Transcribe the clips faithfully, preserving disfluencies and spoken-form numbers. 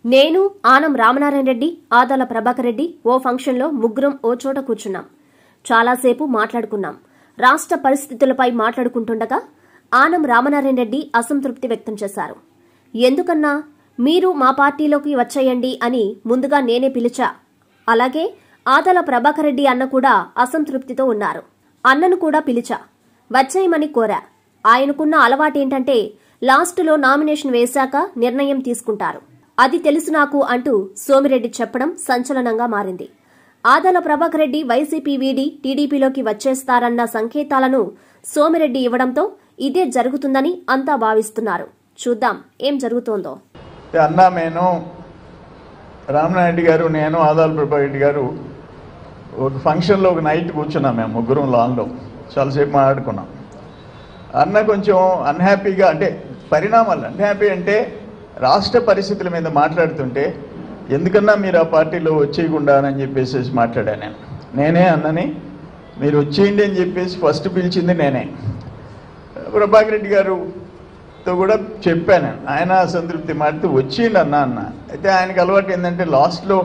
నేను ఆనం రామనారాయణ రెడ్డి ఆదాల ప్రభాకర్ రెడ్డి ఓ ఫంక్షన్లో ముగ్గురం ఓ చోట కూర్చున్నాం. చాలాసేపు మాట్లాడుకున్నాం. రాష్ట్ర పరిస్థితులపై మాట్లాడుకుంటుండగా ఆనం రామనారాయణ రెడ్డి అసంతృప్తి వ్యక్తం చేశారు. ఎందుకన్నా మీరు మా పార్టీలోకి వచ్చేయండి అని ముందుగా నేనే పిలిచా. అలాగే ఆదాల ప్రభాకర్ రెడ్డి అన్న కూడా అసంతృప్తితో ఉన్నారు. అన్నను కూడా పిలిచా, వచ్చేయమని కోరా. ఆయనకున్న అలవాటేంటంటే లాస్టులో నామినేషన్ వేశాక నిర్ణయం తీసుకుంటారు. అది తెలుసు నాకు అంటూ సోమిరెడ్డి చెప్పడం సంచలనంగా మారింది. ఆదాల ప్రభాకర్ రెడ్డి వైసీపీ వీడి టీడీపీలోకి వచ్చేస్తారన్న సంకేతాలను సోమిరెడ్డి ఇవ్వడంతో ఇదే జరుగుతుందని అంతా భావిస్తున్నారు. చూద్దాం ఏం జరుగుతోందో. అన్నా నేను రామనారెడ్డి గారు నేను ఆదాల ప్రభాకర్ రెడ్డి గారు ఒక ఫంక్షన్లో ఒక నైట్ కూర్చున్నాం. మేము ముగ్గురం లాన్లో చాలాసేపు మాట్లాడుకున్నాం. అన్న కొంచెం అన్హ్యాపీగా, అంటే పరిణామాలు అన్హ్యాపీ అంటే రాష్ట్ర పరిస్థితుల మీద మాట్లాడుతుంటే ఎందుకన్నా మీరు ఆ పార్టీలో వచ్చేయకుండా అని చెప్పేసి మాట్లాడాను. నేను నేనే అన్నని మీరు వచ్చేయండి అని చెప్పేసి ఫస్ట్ పిలిచింది నేనే. ప్రభాకర్ రెడ్డి గారుతో కూడా చెప్పాను. ఆయన అసంతృప్తి మాట్లాడుతూ వచ్చేయండి అన్న అన్న అయితే ఆయనకు అలవాటు ఏంటంటే లాస్ట్లో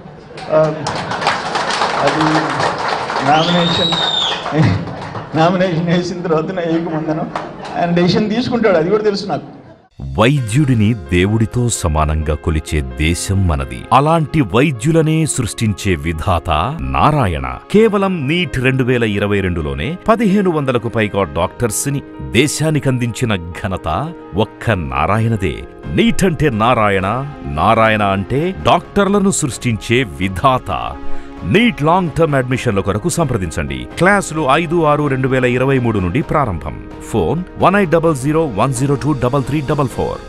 అది నామినేషన్ నామినేషన్ వేసిన తర్వాత వేయకముందను ఆయన డెసిషన్ తీసుకుంటాడు. అది కూడా తెలుసు నాకు. వైద్యుడిని దేవుడితో సమానంగా కొలిచే దేశం మనది. అలాంటి వైద్యులనే సృష్టించే విధాత నారాయణ. కేవలం నీట్ రెండు వేల ఇరవై రెండులోనే పదిహేను వందలకు పైగా డాక్టర్స్ ని దేశానికందించిన ఘనత ఒక్క నారాయణదే. నీట్ అంటే నారాయణ, నారాయణ అంటే డాక్టర్లను సృష్టించే విధాత. నీట్ లాంగ్ టర్మ్ అడ్మిషన్ల కొరకు సంప్రదించండి. క్లాసులు ఐదు ఆరు రెండు వేల ఇరవై మూడు నుండి ప్రారంభం. Phone one eight double zero one zero two double three double four.